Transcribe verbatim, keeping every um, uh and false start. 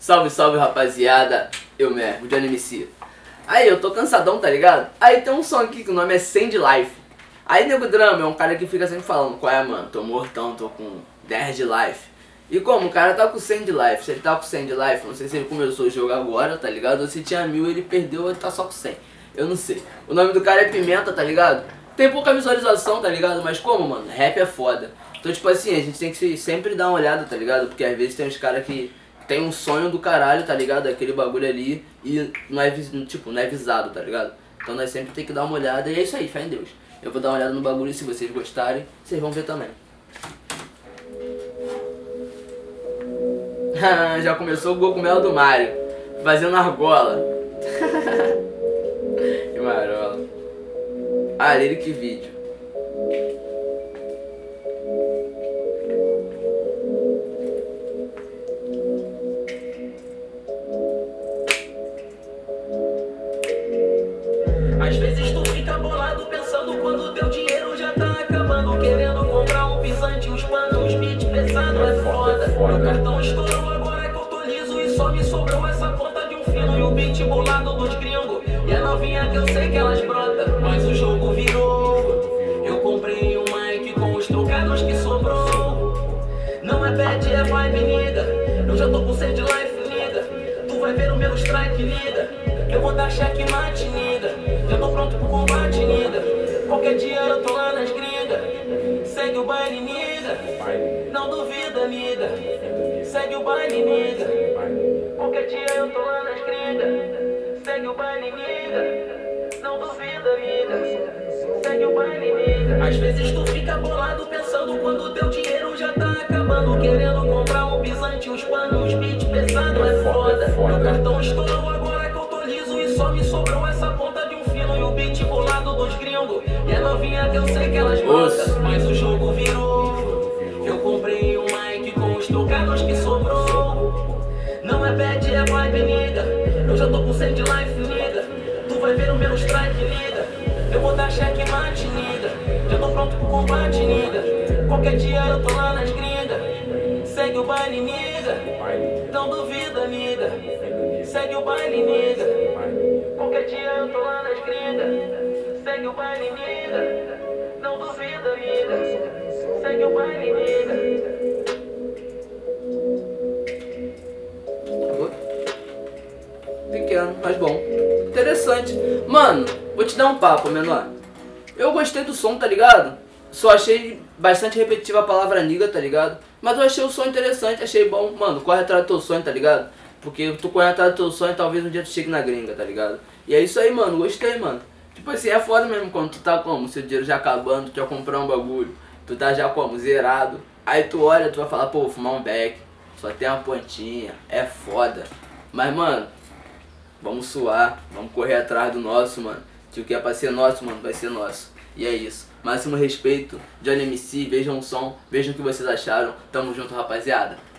Salve, salve, rapaziada, eu mesmo, Johnny M C. Aí, eu tô cansadão, tá ligado? Aí tem um som aqui que o nome é Sand Life. Aí, Nego Drama é um cara que fica sempre falando: qual é, mano? Tô mortão, tô com dez de life. E como? O cara tá com cem de life. Se ele tá com cem de life, não sei se ele começou o jogo agora, tá ligado? Ou se tinha mil ele perdeu ou ele tá só com cem. Eu não sei. O nome do cara é Pimenta, tá ligado? Tem pouca visualização, tá ligado? Mas como, mano? Rap é foda. Então, tipo assim, a gente tem que sempre dar uma olhada, tá ligado? Porque às vezes tem uns caras que tem um sonho do caralho, tá ligado? Aquele bagulho ali e não é, tipo, não é visado, tá ligado? Então nós sempre tem que dar uma olhada e é isso aí, fé em Deus. Eu vou dar uma olhada no bagulho e se vocês gostarem, vocês vão ver também. Já começou o cogumelo do Mario, fazendo argola. Que marola. Ah, lyric vídeo. Às vezes tu fica bolado pensando quando teu dinheiro já tá acabando, querendo comprar um pisante, uns panos, uns beats pesados, é foda. Meu cartão estourou agora que eu tô liso e só me sobrou essa ponta de um fino e o beat bolado dos gringos. E a novinha que eu sei que elas brotam, mas o jogo virou. Eu comprei um mic com os trocados que sobrou. Não é bad, é vibe, nigga. Eu já tô com cem de life, nigga. Tu vai ver o meu strike, nigga. Eu vou dar checkmate, nigga. Já tô pronto pro combate, nigga. Qualquer dia eu tô lá nas gringas. Segue o baile, nigga. Não duvida, nigga. Segue o baile, nigga. Qualquer dia eu tô lá nas gringas. Segue o baile, nigga. Não duvida, nigga. Segue o baile, nigga. Às vezes tu fica bolado pensando quando teu dinheiro já tá acabando, querendo comprar um pisante, uns panos, uns beats pesados, é foda. Meu cartão estourou agora que eu tô liso e só me sobrou essa ponta de um fino e o beat bolado dos gringos. E a novinha que eu sei que elas gostam, mas o jogo virou. Eu comprei um mic com os trocados que sobrou. Não é bad, é vibe, nigga. Eu já tô com cem de life, nigga. Tu vai ver o meu strike, nigga. Eu vou dar checkmate, nigga. Já tô pronto pro combate, nigga. Qualquer dia eu tô lá nas gringas. Segue o baile, nigga. Não duvida, nigga. Segue o baile, nigga. Qualquer dia eu tô lá nas gringas. Segue o baile, nigga. Não duvida, nigga. Segue o baile, nigga. Pequeno, mas bom. Interessante. Mano, vou te dar um papo, menor. Eu gostei do som, tá ligado? Só achei bastante repetitiva a palavra nigga, tá ligado? Mas eu achei o som interessante, achei bom. Mano, corre atrás do teu sonho, tá ligado? Porque tu corre atrás do teu sonho, talvez um dia tu chegue na gringa, tá ligado? E é isso aí, mano, gostei, mano. Tipo assim, é foda mesmo quando tu tá como? Seu dinheiro já acabando, tu quer comprar um bagulho. Tu tá já como? Zerado. Aí tu olha, tu vai falar, pô, vou fumar um beck. Só tem uma pontinha. É foda. Mas, mano, vamos suar, vamos correr atrás do nosso, mano. Que o que é pra ser nosso, mano, vai ser nosso. E é isso. Máximo respeito, Johnny M C, vejam o som, vejam o que vocês acharam. Tamo junto, rapaziada.